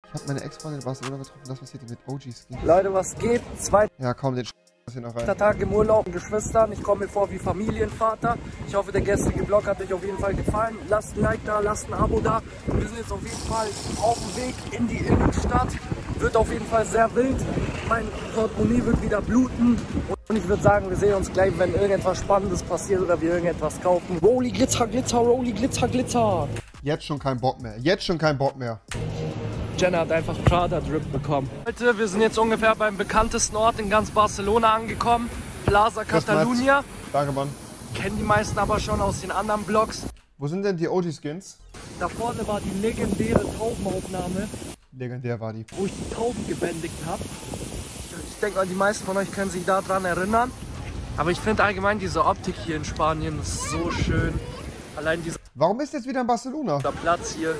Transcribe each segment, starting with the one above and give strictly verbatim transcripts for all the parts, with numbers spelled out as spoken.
Ich habe meine Ex-Freundin in Barcelona getroffen. Das, was hier mit O Gs ging. Leute, was geht? Zweiter Ja, komm, den Sch hier noch rein. Tag im Urlaub mit Geschwistern. Ich komme mir vor wie Familienvater. Ich hoffe, der gestrige Vlog hat euch auf jeden Fall gefallen. Lasst ein Like da, lasst ein Abo da. Wir sind jetzt auf jeden Fall auf dem Weg in die Innenstadt. Wird auf jeden Fall sehr wild. Mein Portemonnaie wird wieder bluten. Und ich würde sagen, wir sehen uns gleich, wenn irgendetwas Spannendes passiert oder wir irgendetwas kaufen. Rolli Glitzer, Glitzer, Rolli Glitzer, Glitzer. Jetzt schon kein Bock mehr. Jetzt schon kein Bock mehr. Jenna hat einfach Prada-Drip bekommen. Leute, wir sind jetzt ungefähr beim bekanntesten Ort in ganz Barcelona angekommen. Plaza Catalunya. Danke, Mann. Kennen die meisten aber schon aus den anderen Vlogs. Wo sind denn die O G-Skins? Da vorne war die legendäre Taubenaufnahme, Legendär war die. wo ich die Tauben gebändigt habe. Ich denke mal, die meisten von euch können sich daran erinnern. Aber ich finde allgemein diese Optik hier in Spanien ist so schön. Allein dieser Warum ist jetzt wieder in Barcelona? Platz hier.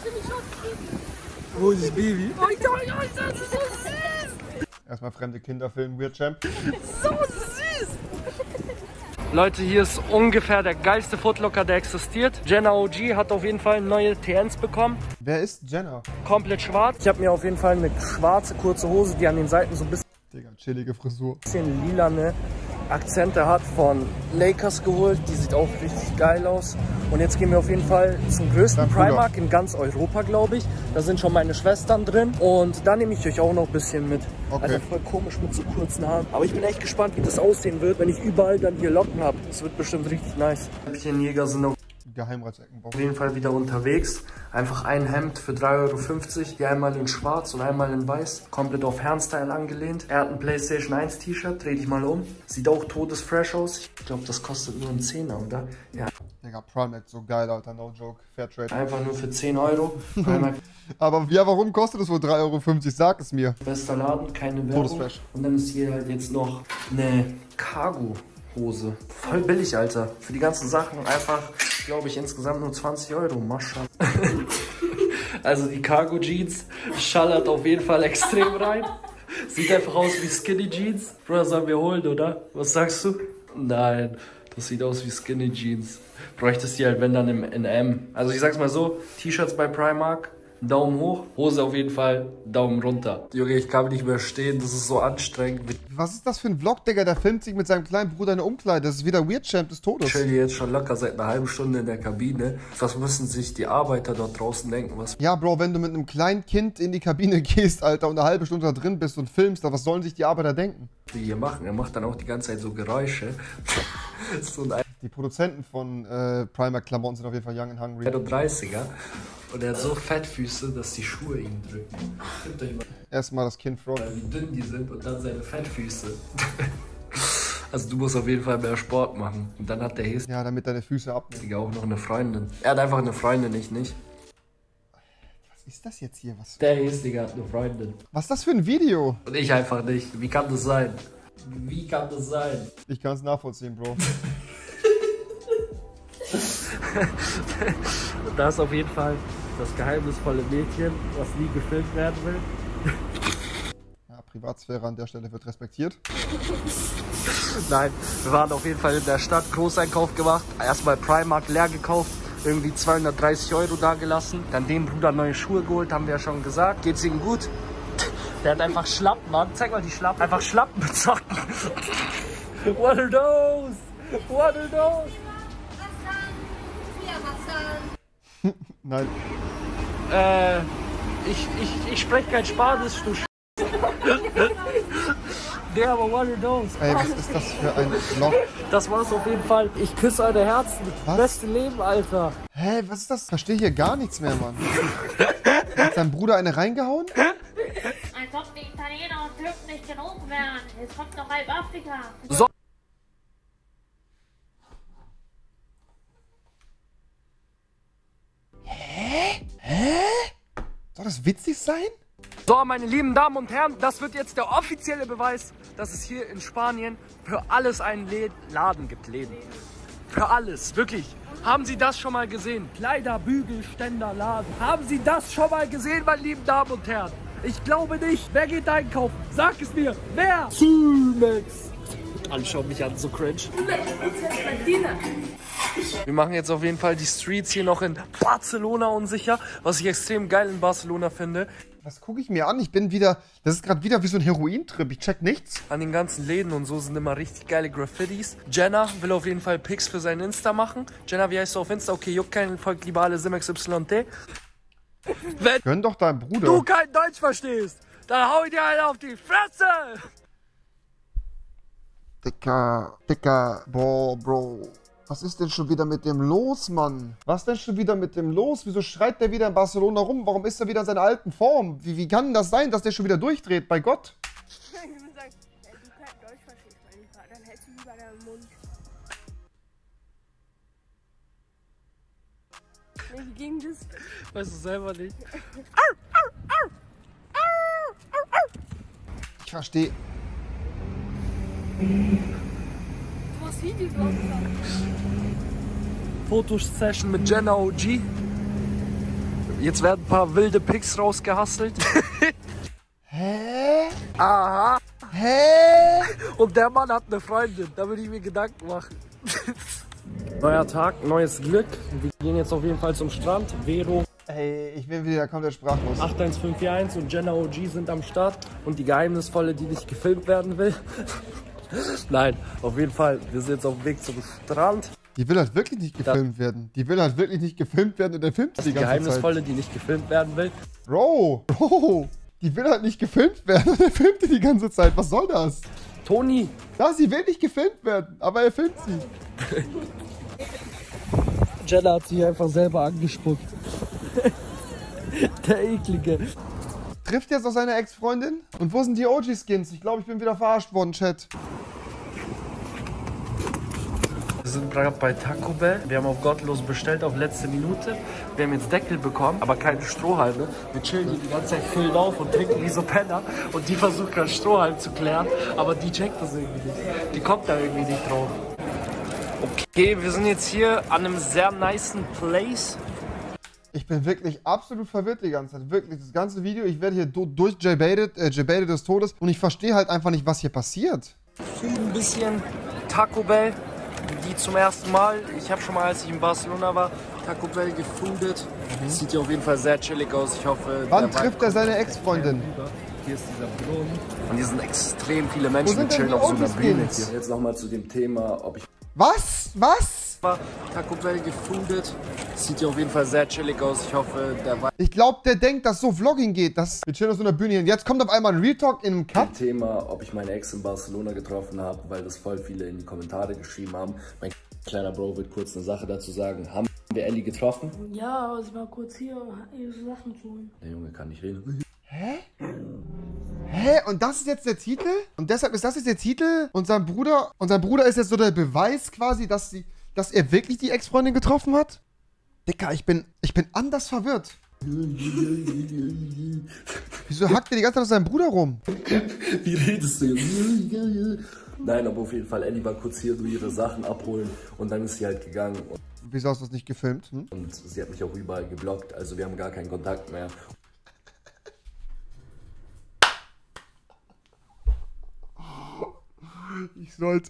Wo ist das Baby? Oh, ja, ja, das ist so süß! Erstmal fremde Kinder filmen, Weird Champ. So süß! Leute, hier ist ungefähr der geilste Footlocker, der existiert. Jenna O G hat auf jeden Fall neue T Ns bekommen. Wer ist Jenna? Komplett schwarz. Ich habe mir auf jeden Fall eine schwarze kurze Hose, die an den Seiten so ein bisschen, Digga, chillige Frisur. bisschen lilane Akzente hat, von Lakers geholt. Die sieht auch richtig geil aus. Und jetzt gehen wir auf jeden Fall zum größten Primark in ganz Europa, glaube ich. Da sind schon meine Schwestern drin. Und da nehme ich euch auch noch ein bisschen mit. Okay. Also voll komisch mit so kurzen Haaren. Aber ich bin echt gespannt, wie das aussehen wird, wenn ich überall dann hier Locken habe. Das wird bestimmt richtig nice. Jäger sind auf Geheimratsecken. Auf jeden Fall wieder unterwegs. Einfach ein Hemd für drei Euro fünfzig. Hier einmal in schwarz und einmal in weiß. Komplett auf Herrenstyle angelehnt. Er hat ein PlayStation eins T-Shirt. Dreh dich mal um. Sieht auch todesfresh aus. Ich glaube, das kostet nur einen Zehner, oder? Ja. Digga, Primark, so geil, Alter. No joke. Fairtrade. Einfach nur für zehn Euro. Aber ja, warum kostet es wohl drei Euro fünfzig? Sag es mir. Bester Laden, keine Werbung. Todesfresh. Und dann ist hier halt jetzt noch eine Cargo Hose. Voll billig, Alter. Für die ganzen Sachen einfach, glaube ich, insgesamt nur zwanzig Euro. Mascha. Also die Cargo Jeans schallert auf jeden Fall extrem rein. Sieht einfach aus wie Skinny Jeans. Bro, das sollen wir holen, oder? Was sagst du? Nein, das sieht aus wie Skinny Jeans. Bräuchtest die halt, wenn dann im in M. Also ich sag's mal so, T-Shirts bei Primark, Daumen hoch, Hose auf jeden Fall, Daumen runter. Junge, ich kann nicht mehr stehen, das ist so anstrengend. Was ist das für ein Vlog, Digga? Der filmt sich mit seinem kleinen Bruder in der Umkleide. Das ist wieder Weird Champ des Todes. Ich chill hier jetzt schon locker seit einer halben Stunde in der Kabine. Was müssen sich die Arbeiter dort draußen denken? Was Ja, Bro, wenn du mit einem kleinen Kind in die Kabine gehst, Alter, und eine halbe Stunde da drin bist und filmst, dann was sollen sich die Arbeiter denken? die hier machen? Er macht dann auch die ganze Zeit so Geräusche. So ein Die Produzenten von äh, Primark-Klamotten sind auf jeden Fall young and hungry. einunddreißiger. Und er hat so Fettfüße, dass die Schuhe ihn drücken. Guckt euch mal, Erstmal das Kind frog. wie dünn die sind und dann seine Fettfüße. Also du musst auf jeden Fall mehr Sport machen. Und dann hat der Häsliger Ja, damit deine Füße abnehmen. auch noch eine Freundin. Er hat einfach eine Freundin, ich nicht. Was ist das jetzt hier? Was, Der Häsliger hat eine Freundin. was ist das für ein Video? Und ich einfach nicht. Wie kann das sein? Wie kann das sein? Ich kann es nachvollziehen, Bro. Und da ist auf jeden Fall das geheimnisvolle Mädchen, was nie gefilmt werden will. Ja, Privatsphäre an der Stelle wird respektiert. Nein, wir waren auf jeden Fall in der Stadt, Großeinkauf gemacht, erstmal Primark leer gekauft, irgendwie zweihundertdreißig Euro da gelassen, dann dem Bruder neue Schuhe geholt, haben wir ja schon gesagt. Geht's ihm gut? Der hat einfach Schlappen, Mann. Zeig mal die Schlappen. Einfach Schlappen bezocken. What are those? What are those? Nein. Äh, ich, ich, ich spreche kein Spanisch, du Sch... Der, aber what are those? Ey, was ist das für ein Vlog? Das war's auf jeden Fall. Ich küsse eure Herzen. Was? Beste Leben, Alter. Hä, was ist das? Ich verstehe hier gar nichts mehr, Mann. Hat sein Bruder eine reingehauen? Als ob die Italiener und Türken nicht genug wären. Jetzt kommt noch halb Afrika. So. Soll das witzig sein? So, meine lieben Damen und Herren, das wird jetzt der offizielle Beweis, dass es hier in Spanien für alles einen Lä- Laden gibt. Läden. Für alles, wirklich. Haben Sie das schon mal gesehen? Kleider, Bügel, Ständer, Laden. Haben Sie das schon mal gesehen, meine lieben Damen und Herren? Ich glaube nicht. Wer geht einkaufen? Sag es mir. Wer? Zunex. Alle schauen mich an, so cringe. Wir machen jetzt auf jeden Fall die Streets hier noch in Barcelona unsicher, was ich extrem geil in Barcelona finde. Was gucke ich mir an? Ich bin wieder, das ist gerade wieder wie so ein Herointrip. Ich check nichts. An den ganzen Läden und so sind immer richtig geile Graffitis. Jenna will auf jeden Fall Pics für sein Insta machen. Jenna, wie heißt du auf Insta? Okay, juckt keinen, folgt lieber alle Simex Y T. Wenn Gönn doch deinem Bruder. du kein Deutsch verstehst, dann hau ich dir einen auf die Fresse! Dicker, Dicker, boah, Bro. Was ist denn schon wieder mit dem los, Mann? Was denn schon wieder mit dem los? Wieso schreit der wieder in Barcelona rum? Warum ist er wieder in seiner alten Form? Wie, wie kann das sein, dass der schon wieder durchdreht? Bei Gott. Ich würde sagen, wenn du kein Deutsch verstehst, mein Lieber, dann hältst du lieber deinen Mund. Nee, wie ging das? Weißt du selber nicht. Ich verstehe. Du machst Videos langsam. Fotosession mit Jenna O G. Jetzt werden ein paar wilde Pics rausgehustelt. Hä? Aha. Hä? Und der Mann hat eine Freundin, da würde ich mir Gedanken machen. Neuer Tag, neues Glück. Wir gehen jetzt auf jeden Fall zum Strand. Vero, Ey, ich bin wieder komplett sprachlos. acht eins fünf vier eins und Jenna O G sind am Start. Und die Geheimnisvolle, die nicht gefilmt werden will. Nein, auf jeden Fall, wir sind jetzt auf dem Weg zum Strand. Die will halt wirklich nicht gefilmt werden. Die will halt wirklich nicht gefilmt werden und der filmt Das die ist die ganze Geheimnisvolle, Zeit. die nicht gefilmt werden will. Bro, Bro, die will halt nicht gefilmt werden und er filmt die die ganze Zeit. Was soll das? Toni, Ja, sie will nicht gefilmt werden, aber er filmt sie. Jenna hat sich einfach selber angespuckt. Der Eklige. Trifft jetzt auch seine Ex-Freundin? Und wo sind die O G-Skins? Ich glaube, ich bin wieder verarscht worden, Chat. Wir sind gerade bei Taco Bell. Wir haben auf Gottlos bestellt, auf letzte Minute. Wir haben jetzt Deckel bekommen, aber keine Strohhalme. Wir chillen hier die ganze Zeit, füllen auf und trinken wie so Penner. Und die versucht gerade Strohhalm zu klären, aber die checkt das irgendwie nicht. Die kommt da irgendwie nicht drauf. Okay, wir sind jetzt hier an einem sehr nicen Place. Ich bin wirklich absolut verwirrt die ganze Zeit. Wirklich, das ganze Video, ich werde hier du durch J-Baited, äh, J-Baited des Todes und ich verstehe halt einfach nicht, was hier passiert. Ein bisschen Taco Bell, die zum ersten Mal. Ich habe schon mal, als ich in Barcelona war, Taco Bell gefoodet. Mhm. Sieht ja auf jeden Fall sehr chillig aus. Ich hoffe, Wann der trifft Vibe er seine kommt Ex-Freundin? Hier ist dieser Brunnen. Und hier sind extrem viele Wo Menschen, sind die denn chillen die auf so einer Bühne O G-Skins? hier. Jetzt nochmal zu dem Thema, ob ich Was? Was? War Taco Bell gefoodet. Sieht ja auf jeden Fall sehr chillig aus. Ich hoffe, der Vibe Ich glaube, der denkt, dass so Vlogging geht. Das wir chillen auf so einer Bühne hier. Und jetzt kommt auf einmal ein Real Talk in einem Cut. Thema, ob ich meine Ex in Barcelona getroffen habe, weil das voll viele in die Kommentare geschrieben haben. Mein kleiner Bro wird kurz eine Sache dazu sagen. Haben wir Ellie getroffen? Ja, aber sie war kurz hier, um ihre Sachen zu holen. Der Junge kann nicht reden. Hä? Hä? Und das ist jetzt der Titel? Und deshalb ist das jetzt der Titel? Und sein Bruder, und sein Bruder ist jetzt so der Beweis quasi, dass sie, dass er wirklich die Ex-Freundin getroffen hat? Dicker, ich bin, ich bin anders verwirrt. Wieso hackt er die ganze Zeit auf seinem Bruder rum? Wie redest du jetzt? Nein, aber auf jeden Fall, Ellie war kurz hier, nur ihre Sachen abholen und dann ist sie halt gegangen. Und, Wieso hast du das nicht gefilmt? Hm? und sie hat mich auch überall geblockt, also wir haben gar keinen Kontakt mehr. Ich sollte...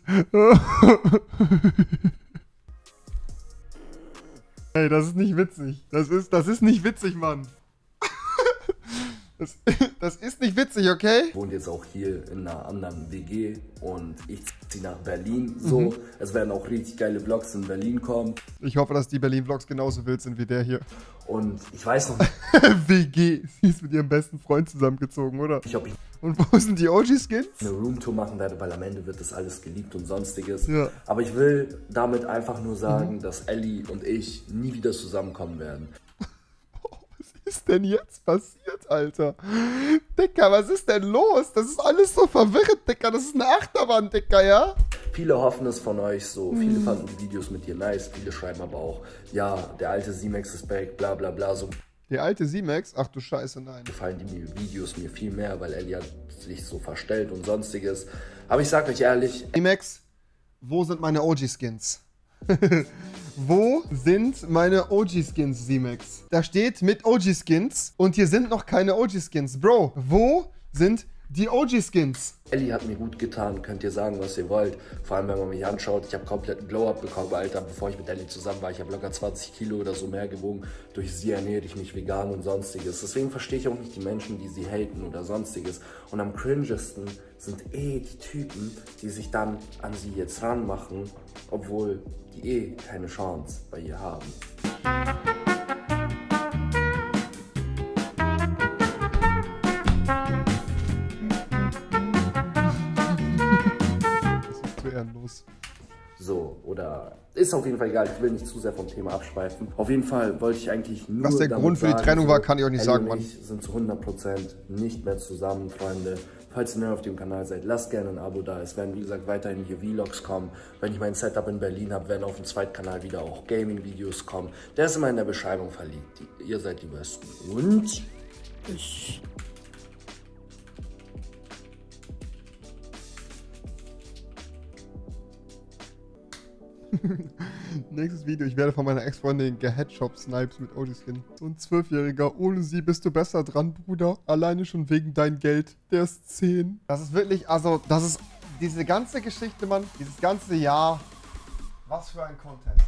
Ey, das ist nicht witzig. Das ist, das ist nicht witzig, Mann. Das, das ist nicht witzig, okay? Wohnt jetzt auch hier in einer anderen W G und ich ziehe nach Berlin. So, Mhm. es werden auch richtig geile Vlogs in Berlin kommen. Ich hoffe, dass die Berlin-Vlogs genauso wild sind wie der hier. Und ich weiß noch nicht, W G. Sie ist mit ihrem besten Freund zusammengezogen, oder? ob ich Und wo sind die O G-Skins? eine Roomtour machen werde, weil am Ende wird das alles geleakt und sonstiges. Ja. Aber ich will damit einfach nur sagen, dass Ellie und ich nie wieder zusammenkommen werden. Was ist denn jetzt passiert, Alter? Dicker, was ist denn los? Das ist alles so verwirrend, Dicker. Das ist eine Achterbahn, Dicker, ja? Viele hoffen es von euch so, viele fanden die Videos mit dir nice, viele schreiben aber auch, ja, der alte Simex ist back, bla bla bla, so Der alte Z-Max? Ach du Scheiße, nein. gefallen die Videos mir viel mehr, weil Ellie hat sich so verstellt und sonstiges. Aber ich sag euch ehrlich, Z-Max, wo sind meine O G-Skins? Wo sind meine O G-Skins, Z-Max? Da steht mit O G-Skins und hier sind noch keine O G-Skins. Bro, wo sind Die O G-Skins. Ellie hat mir gut getan, könnt ihr sagen, was ihr wollt. Vor allem, wenn man mich anschaut, ich habe komplett einen Glow-Up bekommen, Alter, bevor ich mit Ellie zusammen war. Ich habe locker zwanzig Kilo oder so mehr gewogen. Durch sie ernähre ich mich vegan und sonstiges. Deswegen verstehe ich auch nicht die Menschen, die sie haten oder sonstiges. Und am cringesten sind eh die Typen, die sich dann an sie jetzt ranmachen, obwohl die eh keine Chance bei ihr haben. Ehrenlos. So, oder ist auf jeden Fall egal, ich will nicht zu sehr vom Thema abschweifen. Auf jeden Fall wollte ich eigentlich nur Was der damit Grund für die sagen, Trennung so, war, kann ich auch nicht Ellie sagen, und Mann. ich sind zu hundert Prozent nicht mehr zusammen, Freunde. Falls ihr neu auf dem Kanal seid, lasst gerne ein Abo da. Es werden, wie gesagt, weiterhin hier Vlogs kommen. Wenn ich mein Setup in Berlin habe, werden auf dem zweiten Kanal wieder auch Gaming-Videos kommen. Der ist immer in der Beschreibung verlinkt. Ihr seid die Besten. Und ich... Nächstes Video, ich werde von meiner Ex-Freundin geheadshot-snipes mit O G-Skin. So ein Zwölfjähriger, ohne sie bist du besser dran, Bruder. Alleine schon wegen dein Geld. Der ist zehn. Das ist wirklich, also, das ist diese ganze Geschichte, Mann. Dieses ganze Jahr. Was für ein Content.